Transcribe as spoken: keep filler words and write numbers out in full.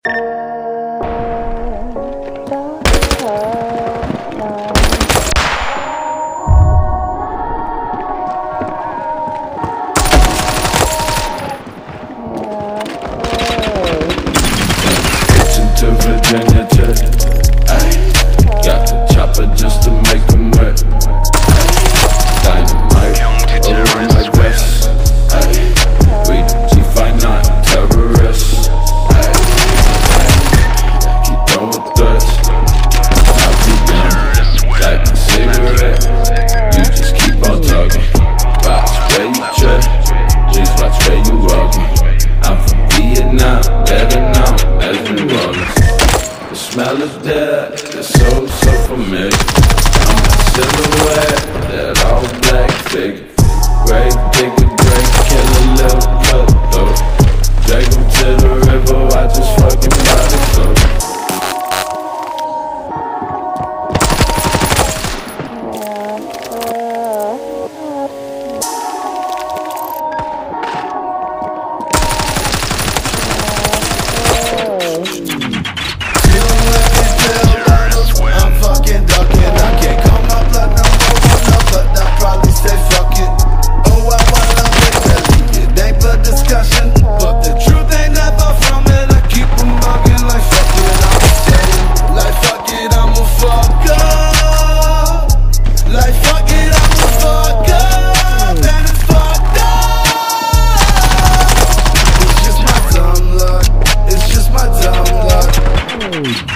Virginia Tech, ayy, got the chopper just to make them wet. Dynamite over my vest, ayy, we G five nine terrorists, ayy, keep throwing threats. I'll be done like a cigarette. You just keep on talking. Watch where you tread, just watch where you walking. I'm from Vietnam, better known as New Orleans. The smell is dead, it's so, so familiar. I'm a silhouette, that all black figure. Grave digger, great killer, little cutthroat. Drag him to the river, I just fucking body float. It's just my dumb luck.